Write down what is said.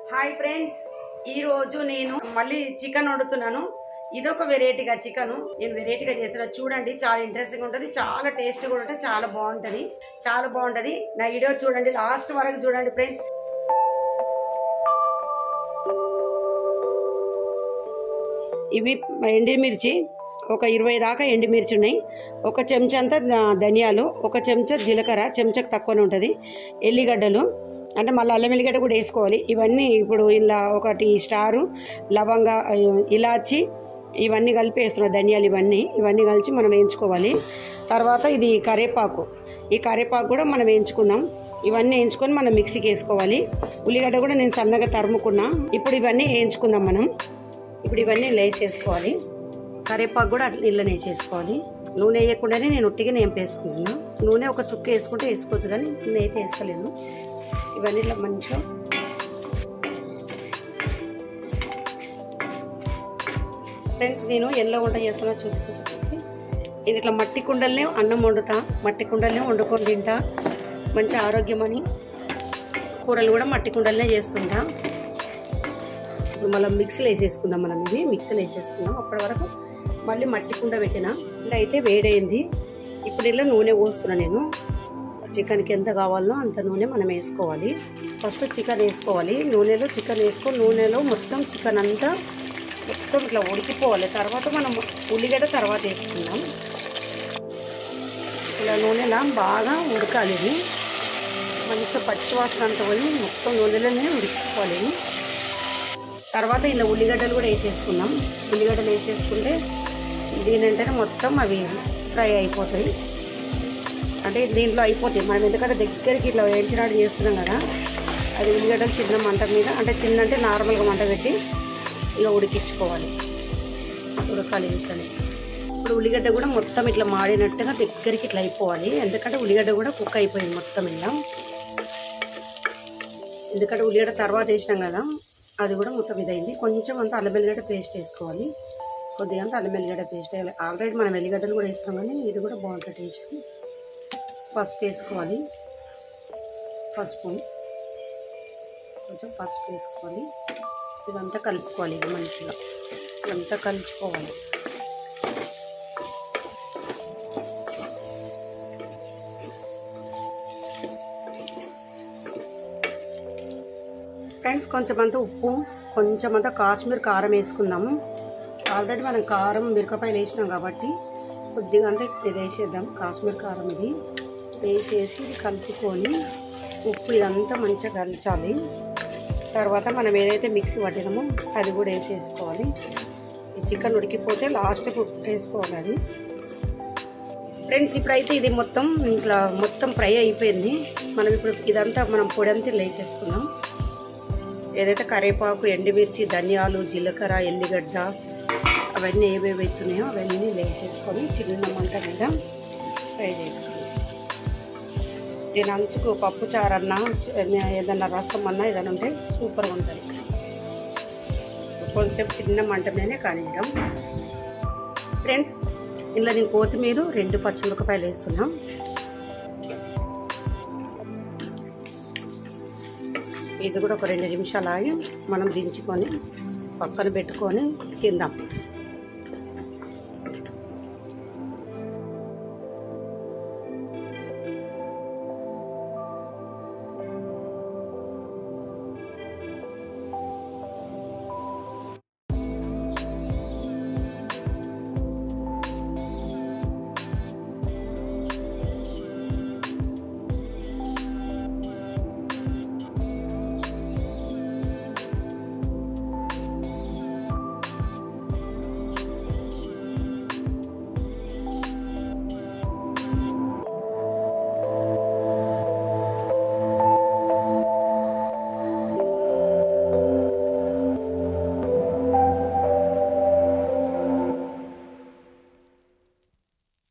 Hi friends, ఈరోజు నేను మళ్ళీ చికెన్ వండుతున్నాను. ఇదొక వెరైటీగా చికెన్ నేను వెరైటీగా చేస్తున్నా. చూడండి, చాలా ఇంట్రెస్టింగ్ ఉంటుంది, చాలా టేస్ట్ కూడా ఉంటుంది, చాలా బాగుంటుంది. నా వీడియో చూడండి, లాస్ట్ వరకు చూడండి ఫ్రెండ్స్. ఇవి ఎండుమిర్చి, ఒక 20 దాకా ఎండుమిర్చి ఉన్నాయి. ఒక చెంచంత ధనియాలు, ఒక చెంచా జీలకర్ర, చెంచాకు తక్కువనే ఉంటుంది. ఎల్లిగడ్డలు అంటే మళ్ళీ అల్లం ఎల్లిగడ్డ కూడా వేసుకోవాలి. ఇవన్నీ ఇప్పుడు ఇలా ఒకటి స్టారు, లవంగా, ఇలాచి ఇవన్నీ కలిపి వేస్తున్నాం. ధనియాలు ఇవన్నీ కలిసి మనం వేయించుకోవాలి. తర్వాత ఇది కరివేపాకు, ఈ కరివేపాకు కూడా మనం వేయించుకుందాం. ఇవన్నీ వేయించుకొని మనం మిక్సీకి వేసుకోవాలి. ఉల్లిగడ్డ కూడా నేను సన్నగా తరుముకున్నా. ఇప్పుడు ఇవన్నీ వేయించుకుందాం మనం. ఇప్పుడు ఇవన్నీ వేసేసుకోవాలి. కరివేపాకు కూడా అట్లా ఇళ్ళని వేసేసుకోవాలి. నూనె వేయకుండానే నేను ఉట్టిగా వేసుకుంటున్నాను. నూనె ఒక చుక్క వేసుకుంటే వేసుకోవచ్చు, కానీ నూనె అయితే వేస్తలేను. ఇవన్నీ ఇట్లా మంచిగా ఫ్రెండ్స్, నేను ఎలా వంట చేస్తున్నా చూపిస్తా. ఇది ఇట్లా మట్టి కుండలనే అన్నం వండుతా, మట్టి కుండలనే వండుకొని తింటా. మంచి ఆరోగ్యం అని కూరలు కూడా మట్టి కుండలనే చేస్తుంటా. ఇప్పుడు మళ్ళీ మిక్సీలో వేసేసుకుందాం. మనం ఇవి మిక్సీలో వేసేసుకుందాం. అప్పటి వరకు మళ్ళీ మట్టి కుండ పెట్టినా అయితే వేడైంది. ఇప్పుడు ఇలా నూనె పోస్తున్నా నేను. చికెన్కి ఎంత కావాలో అంత నూనె మనం వేసుకోవాలి. ఫస్ట్ చికెన్ వేసుకోవాలి. నూనెలో చికెన్ వేసుకొని నూనెలో మొత్తం చికెన్ అంతా మొత్తం ఇట్లా ఉడికిపోవాలి. తర్వాత మనం ఉల్లిగడ్డ తర్వాత వేసుకుందాం. ఇలా నూనెలా బాగా ఉడకాలి. ఇది మంచిగా పచ్చివాసన అంతా పోయి మొత్తం నూనెలోనే ఉడికిపోవాలి. తర్వాత ఇలా ఉల్లిగడ్డలు కూడా వేసేసుకుందాం. ఉల్లిగడ్డలు వేసేసుకుంటే దీనంటేనే మొత్తం అవి ఫ్రై అయిపోతాయి. అంటే దీంట్లో అయిపోతాయి. మనం ఎందుకంటే దగ్గరికి ఇట్లా వేయించినట్టు చేస్తున్నాం కదా, అది ఉల్లిగడ్డలు చిన్న మంట మీద, అంటే చిన్న అంటే నార్మల్గా మంట పెట్టి ఇలా ఉడికించుకోవాలి. ఉడకాలి ఇట్లనే. ఇప్పుడు ఉల్లిగడ్డ కూడా మొత్తం ఇట్లా మాడినట్టుగా దగ్గరికి ఇట్లా అయిపోవాలి. ఎందుకంటే ఉల్లిగడ్డ కూడా కుక్ అయిపోయింది మొత్తం ఇలా. ఎందుకంటే ఉల్లిగడ్డ తర్వాత వేసినాం కదా, అది కూడా మొత్తం ఇదైంది. కొంచెం అంతా అల్లం వెల్లిగడ్డ పేస్ట్ వేసుకోవాలి. కొద్దిగా అంతా అల్లం వెల్లిగడ్డ పేస్ట్ వేయాలి. ఆల్రెడీ మనం వెల్లిగడ్డలు కూడా వేస్తాం, కానీ ఇది కూడా బాగుంటుంది టేస్ట్. పసుపు వేసుకోవాలి. పసుపు కొంచెం పసుపు వేసుకోవాలి. ఇదంతా కలుపుకోవాలి. ఇది మంచిగా ఇదంతా కలుపుకోవాలి. ఫ్రెండ్స్, కొంచెం అంతా ఉప్పు, కొంచెం అంతా కాశ్మీర్ కారం వేసుకుందాము. ఆల్రెడీ మనం కారం మిరపకాయలు వేసినాం కాబట్టి కొద్దిగా అంటే ఇది వేసేద్దాం. కాశ్మీర్ కారం ఇది వేసేసి ఇది కలుపుకొని ఉప్పు ఇదంతా మంచిగా కలచాలి. తర్వాత మనం ఏదైతే మిక్సీ పట్టినామో అది కూడా వేసేసుకోవాలి. ఈ చికెన్ ఉడికిపోతే లాస్ట్కి వేసుకోవాలి అది. ఫ్రెండ్స్, ఇప్పుడైతే ఇది మొత్తం ఇట్లా మొత్తం ఫ్రై అయిపోయింది. మనం ఇప్పుడు ఇదంతా మనం పొడి అంతా వేసేసుకున్నాం. ఏదైతే కరివేపాకు, ఎండుమిర్చి, ధనియాలు, జీలకర్ర, ఎల్లిగడ్డ అవన్నీ ఏవేవి అవుతున్నాయో అవన్నీ వేసేసుకొని చిన్న మంట మీద ఫ్రై చేసుకోవాలి. దీని అంచుకు పప్పు చారన్నా ఏదన్నా రసం అన్నా ఏదైనా ఉంటే సూపర్గా ఉంటుంది. కొంచెంసేపు చిన్న మంట మీదనే కానిద్దాం. ఫ్రెండ్స్, ఇందులో నేను కొత్తిమీర 2 పచ్చిమిరపకాయలు వేస్తున్నాం. ఇది కూడా ఒక 2 నిమిషాలు ఆగి మనం దించుకొని పక్కన పెట్టుకొని తిందాం.